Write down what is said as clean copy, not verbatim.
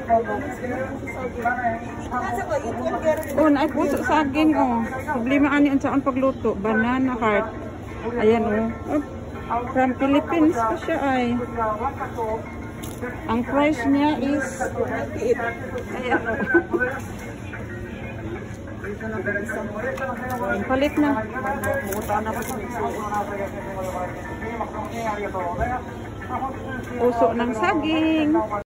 Oh, naay puso saging oh. Problema ani unsa ang pagluto, banana heart. Ayan oh. Oh, from Philippines pa siya ay. Ang price niya is 98. Ayan. Palit na. Puso ng saging.